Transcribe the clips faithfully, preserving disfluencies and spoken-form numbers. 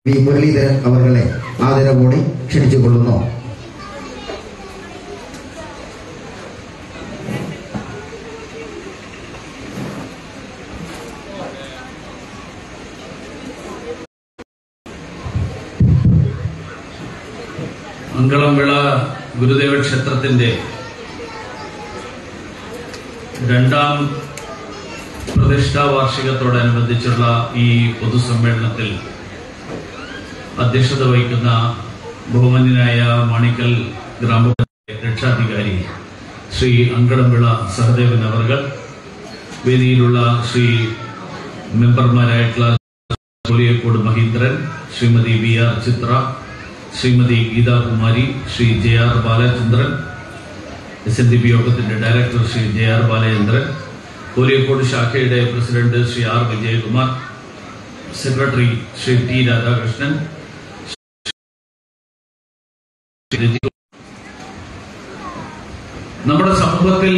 V Muraleedharan അവരെ ആദരവോടെ ക്ഷണിച്ചുകൊള്ളുന്നു. അങ്കളംവിള ഗുരുദേവ ക്ഷേത്രത്തിന്റെ രണ്ടാം പ്രതിഷ്ഠാ വാർഷികത്തോടനുബന്ധിച്ചുള്ള ഈ പൊതുസമ്മേളനത്തിൽ അധ്യക്ഷത വഹിക്കുന്ന ബഹുമാന്യനായ മാണിക്കൽ ഗ്രാമപഞ്ചായത്ത് രക്ഷാധികാരി ശ്രീ അങ്കളംവിള സഹദേവൻ അവർകൾ, വേദിയിലുള്ള ശ്രീ മെമ്പർമാരായിട്ടുള്ള Koliyakode Maheendran, Shrimati V R Chitra, Shrimati Geethakumari, Shri J R Balachandran, S N D P യോഗത്തിന്റെ director Shri J R Balachandran, Koliyakode ശാഖയുടെ president Shri R Vijayakumar, secretary Shri T Radhakrishnan, നമ്മുടെ സമൂഹത്തിൽ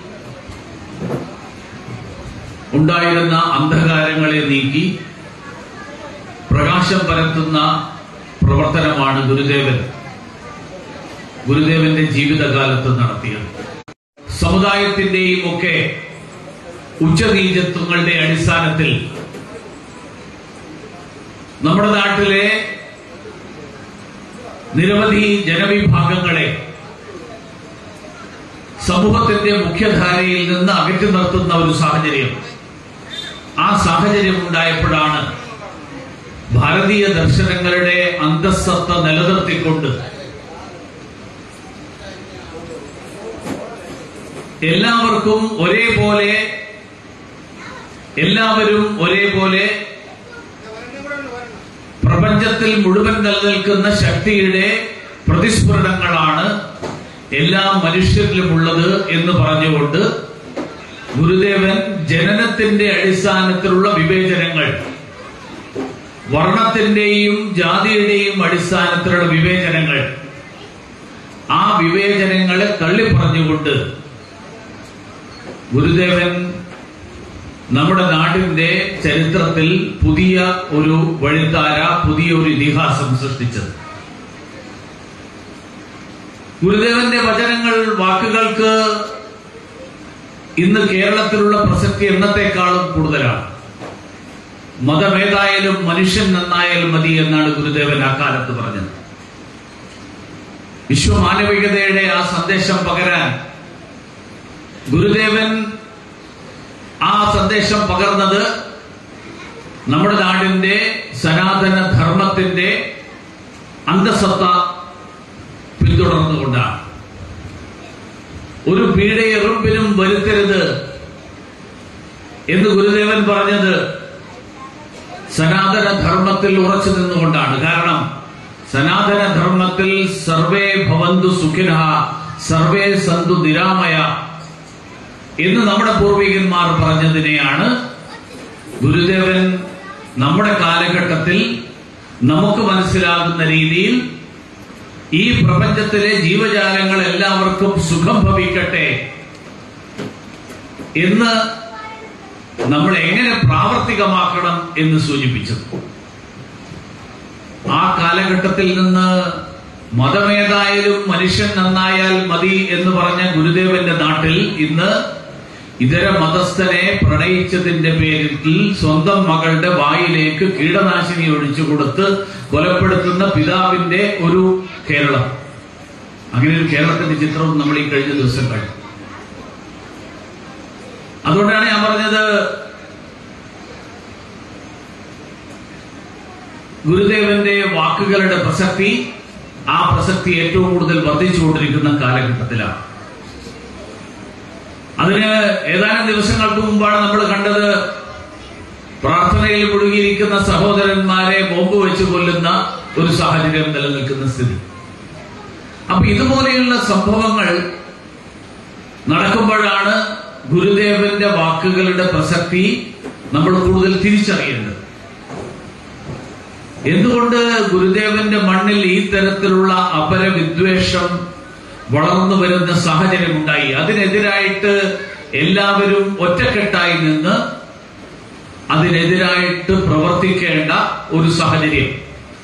ഉണ്ടായിരുന്ന അന്ധകാരങ്ങളെ നീക്കി പ്രകാശം പരത്തുന്ന പ്രവർത്തനമാണ് ഗുരുദേവൻ ഗുരുദേവന്റെ ജീവിതകാലത്ത് നടത്തിയത്. സമുദായത്തിന്റെയും ഒക്കെ ഉച്ചനീചത്വങ്ങളുടെ അടിസ്ഥാനത്തിൽ നമ്മുടെ നാട്ടിലെ നിരവധി ജനവിഭാഗങ്ങളെ സമൂഹത്തിന്റെ മുഖ്യധാരയിൽ നിന്ന് അകറ്റി നിർത്തുന്ന ഒരു സാഹചര്യം, ആ സാഹചര്യം ഉണ്ടായപ്പോഴാണ് ഭാരതീയ ദർശനങ്ങളുടെ അന്തസ്സത്ത നിലനിർത്തിക്കൊണ്ട് എല്ലാവർക്കും ഒരേപോലെ എല്ലാവരും ഒരേപോലെ പ്രപഞ്ചത്തിൽ മുഴുവൻ നിലനിൽക്കുന്ന ശക്തിയുടെ പ്രതിസ്ഫുരണങ്ങളാണ് എല്ലാ മനുഷ്യരിലുമുള്ളത് എന്ന് പറഞ്ഞുകൊണ്ട് ഗുരുദേവൻ ജനനത്തിന്റെ അടിസ്ഥാനത്തിലുള്ള വിവേചനങ്ങൾ, വർണ്ണത്തിന്റെയും ജാതിയുടെയും അടിസ്ഥാനത്തിലുള്ള വിവേചനങ്ങൾ, ആ വിവേചനങ്ങളെ തള്ളിപ്പറഞ്ഞുകൊണ്ട് ഗുരുദേവൻ നമ്മുടെ നാടിന്റെ ചരിത്രത്തിൽ പുതിയ ഒരു വഴിത്താര, പുതിയ ഒരു ഇതിഹാസം സൃഷ്ടിച്ചത്. ഗുരുദേവന്റെ വചനങ്ങൾ, വാക്കുകൾക്ക് ഇന്ന് കേരളത്തിലുള്ള പ്രസക്തി എന്നത്തെക്കാളും കൂടുതലാണ്. മതമേതായാലും മനുഷ്യൻ നന്നായാലും മതി എന്നാണ് ഗുരുദേവൻ ആ കാലത്ത് പറഞ്ഞത്. വിശ്വമാനവികതയുടെ ആ സന്ദേശം പകരാൻ ഗുരുദേവൻ ആ സന്ദേശം പകർന്നത് നമ്മുടെ നാടിന്റെ സനാതന ധർമ്മത്തിന്റെ അന്തസത്ത പിന്തുടർന്നുകൊണ്ടാണ്. ഒരു പീഡയെറുമ്പിനും വരുത്തരുത് എന്ന് ഗുരുദേവൻ പറഞ്ഞത് സനാതന ധർമ്മത്തിൽ ഉറച്ചു നിന്നുകൊണ്ടാണ്. കാരണം സനാതന ധർമ്മത്തിൽ സർവേ ഭവന്തു സുഖിനഃ സർവേ സന്തു നിരാമയ എന്ന് നമ്മുടെ പൂർവികന്മാർ പറഞ്ഞതിനെയാണ് ഗുരുദേവൻ നമ്മുടെ കാലഘട്ടത്തിൽ നമുക്ക് മനസ്സിലാകുന്ന രീതിയിൽ ഈ പ്രപഞ്ചത്തിലെ ജീവജാലങ്ങൾ എല്ലാവർക്കും സുഖം ഭവിക്കട്ടെ എന്ന് നമ്മൾ എങ്ങനെ പ്രാവർത്തികമാക്കണം എന്ന് സൂചിപ്പിച്ചത്. ആ കാലഘട്ടത്തിൽ നിന്ന് മതമേതായാലും മനുഷ്യൻ നന്നായാൽ മതി എന്ന് പറഞ്ഞ ഗുരുദേവന്റെ നാട്ടിൽ ഇന്ന് ഇതര മതസ്ഥനെ പ്രണയിച്ചതിന്റെ പേരിൽ സ്വന്തം മകളുടെ വായിലേക്ക് കീടനാശിനി ഒഴിച്ചു കൊടുത്ത് കൊലപ്പെടുത്തുന്ന പിതാവിന്റെ ഒരു കേരളം, അങ്ങനെ ഒരു കേരളത്തിന്റെ ചിത്രവും നമ്മൾ ഈ കഴിഞ്ഞ ദിവസം കണ്ടു. അതുകൊണ്ടാണ് ഞാൻ പറഞ്ഞത് ഗുരുദേവന്റെ വാക്കുകളുടെ പ്രസക്തി, ആ പ്രസക്തി ഏറ്റവും കൂടുതൽ വർദ്ധിച്ചുകൊണ്ടിരിക്കുന്ന കാലഘട്ടത്തിലാണ്. അതിന് ഏതാനും ദിവസങ്ങൾക്ക് മുമ്പാണ് നമ്മൾ കണ്ടത് പ്രാർത്ഥനയിൽ മുഴുകിയിരിക്കുന്ന സഹോദരന്മാരെ ബോംബ് വെച്ച് കൊല്ലുന്ന ഒരു സാഹചര്യം നിലനിൽക്കുന്ന സ്ഥിതി. അപ്പൊ ഇതുപോലെയുള്ള സംഭവങ്ങൾ നടക്കുമ്പോഴാണ് ഗുരുദേവന്റെ വാക്കുകളുടെ പ്രസക്തി നമ്മൾ കൂടുതൽ തിരിച്ചറിയേണ്ടത്. എന്തുകൊണ്ട് ഗുരുദേവന്റെ മണ്ണിൽ ഈ തരത്തിലുള്ള അപരവിദ്വേഷം വളർന്നു വരുന്ന സാഹചര്യം ഉണ്ടായി? അതിനെതിരായിട്ട് എല്ലാവരും ഒറ്റക്കെട്ടായി നിന്ന് അതിനെതിരായിട്ട് പ്രവർത്തിക്കേണ്ട ഒരു സാഹചര്യം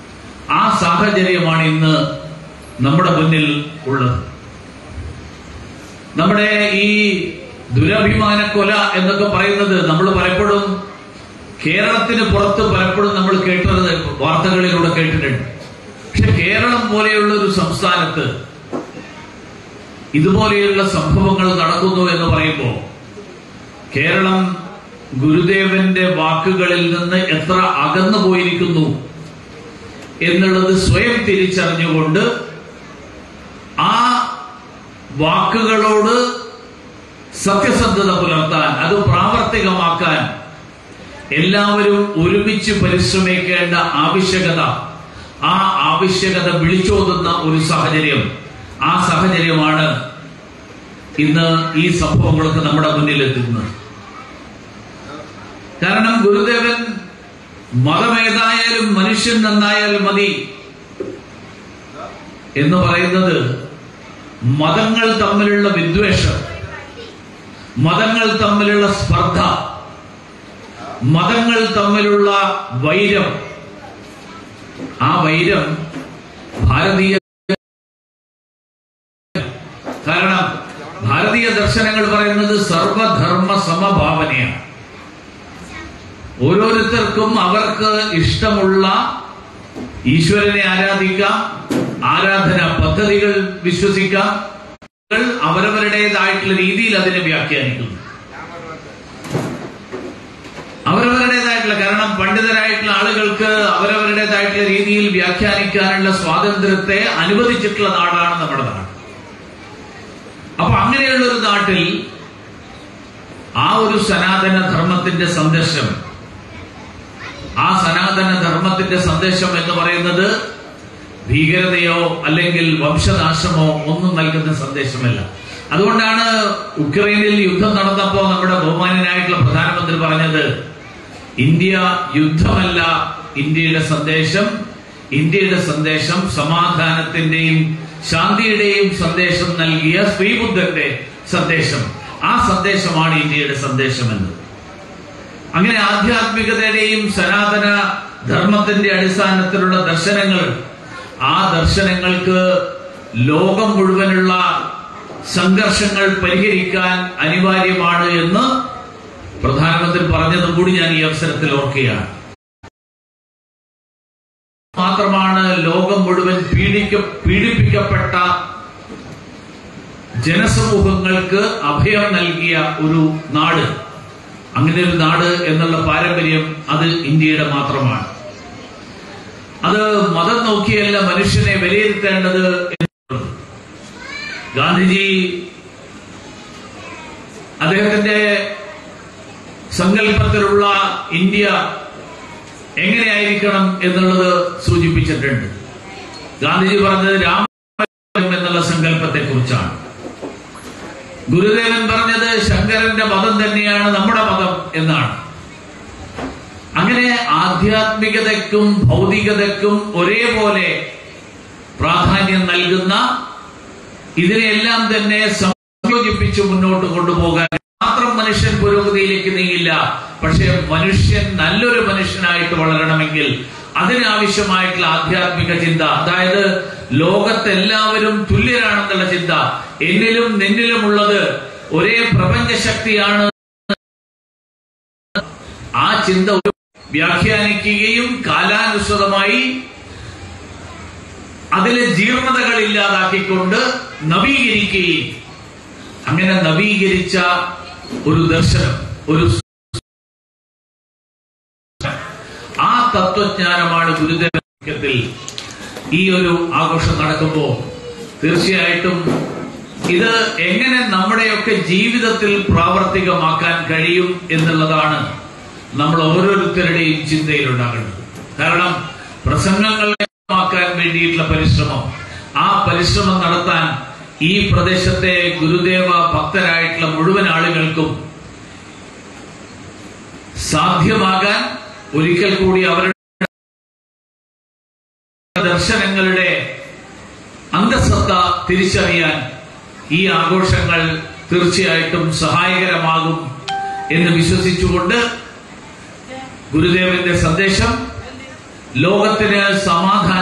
ആ സാഹചര്യമാണ് ഇന്ന് നമ്മുടെ മുന്നിൽ ഉള്ളത്. നമ്മുടെ ഈ ദുരഭിമാന കൊല എന്നൊക്കെ പറയുന്നത് നമ്മൾ പലപ്പോഴും കേരളത്തിന് പുറത്ത് പലപ്പോഴും നമ്മൾ കേട്ടത് വാർത്തകളിലൂടെ കേട്ടിട്ടുണ്ട്. പക്ഷെ കേരളം പോലെയുള്ള ഒരു സംസ്ഥാനത്ത് ഇതുപോലെയുള്ള സംഭവങ്ങൾ നടക്കുന്നു എന്ന് പറയുമ്പോൾ കേരളം ഗുരുദേവന്റെ വാക്കുകളിൽ നിന്ന് എത്ര അകന്നു പോയിരിക്കുന്നു എന്നുള്ളത് സ്വയം തിരിച്ചറിഞ്ഞുകൊണ്ട് ആ വാക്കുകളോട് സത്യസന്ധത പുലർത്താൻ, അത് പ്രാവർത്തികമാക്കാൻ എല്ലാവരും ഒരുമിച്ച് പരിശ്രമിക്കേണ്ട ആവശ്യകത, ആ ആവശ്യകത വിളിച്ചോതുന്ന ഒരു സാഹചര്യം, ആ സാഹചര്യമാണ് ഇന്ന് ഈ സംഭവങ്ങളൊക്കെ നമ്മുടെ മുന്നിലെത്തുന്നത്. കാരണം ഗുരുദേവൻ മതമേതായാലും മനുഷ്യൻ നന്നായാൽ മതി എന്ന് പറയുന്നത് മതങ്ങൾ തമ്മിലുള്ള വിദ്വേഷം, മതങ്ങൾ തമ്മിലുള്ള സ്പർദ്ധ, മതങ്ങൾ തമ്മിലുള്ള വൈരം, ആ വൈരം ഭാരതീയ, കാരണം ഭാരതീയ ദർശനങ്ങൾ പറയുന്നത് സർവധർമ്മ സമഭാവനയാണ്. ഓരോരുത്തർക്കും അവർക്ക് ഇഷ്ടമുള്ള ഈശ്വരനെ ആരാധിക്കാം, ആരാധന പദ്ധതികൾ വിശ്വസിക്കാം, അവരവരുടേതായിട്ടുള്ള രീതിയിൽ അതിനെ വ്യാഖ്യാനിക്കുന്നു. അവരവരുടേതായിട്ടുള്ള, കാരണം പണ്ഡിതരായിട്ടുള്ള ആളുകൾക്ക് അവരവരുടേതായിട്ടുള്ള രീതിയിൽ വ്യാഖ്യാനിക്കാനുള്ള സ്വാതന്ത്ര്യത്തെ അനുവദിച്ചിട്ടുള്ള നാടാണ് നമ്മുടെ നാട്. അപ്പൊ അങ്ങനെയുള്ള ഒരു നാട്ടിൽ ആ ഒരു സനാതന ധർമ്മത്തിന്റെ സന്ദേശം, ആ സനാതന ധർമ്മത്തിന്റെ സന്ദേശം എന്ന് പറയുന്നത് ഭീകരതയോ അല്ലെങ്കിൽ വംശനാശമോ ഒന്നും നൽകുന്ന സന്ദേശമല്ല. അതുകൊണ്ടാണ് ഉക്രൈനിൽ യുദ്ധം നടന്നപ്പോ നമ്മുടെ ബഹുമാന്യനായിട്ടുള്ള പ്രധാനമന്ത്രി പറഞ്ഞത്, ഇന്ത്യ യുദ്ധമല്ല ഇന്ത്യയുടെ സന്ദേശം, ഇന്ത്യയുടെ സന്ദേശം സമാധാനത്തിന്റെയും ശാന്തിയുടെയും സന്ദേശം നൽകിയ ശ്രീബുദ്ധന്റെ സന്ദേശം, ആ സന്ദേശമാണ് ഇന്ത്യയുടെ സന്ദേശമെന്ന്. അങ്ങനെ ആധ്യാത്മികതയുടെയും സനാതന ധർമ്മത്തിന്റെ അടിസ്ഥാനത്തിലുള്ള ദർശനങ്ങൾ, ആ ദർശനങ്ങൾക്ക് ലോകം മുഴുവനുള്ള സംഘർഷങ്ങൾ പരിഹരിക്കാൻ അനിവാര്യമാണ് എന്ന് പ്രധാനമന്ത്രി പറഞ്ഞതും കൂടി ഞാൻ ഈ അവസരത്തിൽ ഓർക്കുകയാണ്. മാത്രമാണ് ലോകം മുഴുവൻ പീഡിക്ക പീഡിപ്പിക്കപ്പെട്ട ജനസമൂഹങ്ങൾക്ക് അഭയം നൽകിയ ഒരു നാട്, അങ്ങനെ ഒരു നാട് എന്നുള്ള പാരമ്പര്യം അത് ഇന്ത്യയുടെ മാത്രമാണ്. അത് മതം നോക്കിയല്ല മനുഷ്യനെ വിലയിരുത്തേണ്ടത് എന്നുള്ളത്. ഗാന്ധിജി അദ്ദേഹത്തിന്റെ സങ്കല്പത്തിലുള്ള ഇന്ത്യ എങ്ങനെയായിരിക്കണം എന്നുള്ളത് സൂചിപ്പിച്ചിട്ടുണ്ട്. ഗാന്ധിജി പറഞ്ഞത് രാമരാജ്യം എന്നുള്ള സങ്കല്പത്തെ കുറിച്ചാണ്. ഗുരുദേവൻ പറഞ്ഞത് ശങ്കരന്റെ മതം തന്നെയാണ് നമ്മുടെ മതം എന്നാണ്. അങ്ങനെ ആധ്യാത്മികതയ്ക്കും ഭൗതികതയ്ക്കും ഒരേപോലെ പ്രാധാന്യം നൽകുന്ന, ഇതിനെല്ലാം തന്നെ സംയോജിപ്പിച്ച് മുന്നോട്ട് കൊണ്ടുപോകാൻ മാത്രം മനുഷ്യൻ പുരോഗതിയിലേക്ക് നീങ്ങില്ല. പക്ഷെ മനുഷ്യൻ നല്ലൊരു മനുഷ്യനായിട്ട് വളരണമെങ്കിൽ അതിനാവശ്യമായിട്ടുള്ള ആധ്യാത്മിക ചിന്ത, അതായത് ലോകത്തെല്ലാവരും തുല്യരാണെന്നുള്ള ചിന്ത, എന്നിലും നിന്നിലുമുള്ളത് ഒരേ പ്രപഞ്ച ശക്തിയാണ്, ആ ചിന്ത വ്യാഖ്യാനിക്കുകയും കാലാനുസൃതമായി അതിലെ ജീർണതകൾ ഇല്ലാതാക്കിക്കൊണ്ട് നവീകരിക്കുകയും, അങ്ങനെ നവീകരിച്ച ഒരു ദർശനം, ഒരു ആ തത്വജ്ഞാനമാണ് ഗുരുദേവത്തിൽ ഈ ഒരു ആഘോഷം നടക്കുമ്പോൾ തീർച്ചയായിട്ടും ഇത് എങ്ങനെ നമ്മുടെയൊക്കെ ജീവിതത്തിൽ പ്രാവർത്തികമാക്കാൻ കഴിയും എന്നുള്ളതാണ് നമ്മൾ ഓരോരുത്തരുടെയും ചിന്തയിലുണ്ടാകേണ്ടത്. കാരണം പ്രസംഗങ്ങളാക്കാൻ വേണ്ടിയിട്ടുള്ള പരിശ്രമം, ആ പരിശ്രമം നടത്താൻ ഈ പ്രദേശത്തെ ഗുരുദേവ ഭക്തരായിട്ടുള്ള മുഴുവൻ ആളുകൾക്കും സാധ്യമാകാൻ ഒരിക്കൽ കൂടി അവരുടെ ദർശനങ്ങളുടെ അന്തസത്ത തിരിച്ചറിയാൻ ഈ ആഘോഷങ്ങൾ തീർച്ചയായിട്ടും സഹായകരമാകും എന്ന് വിശ്വസിച്ചുകൊണ്ട് ഗുരുദേവന്റെ സന്ദേശം ലോകത്തിന് സമാധാനം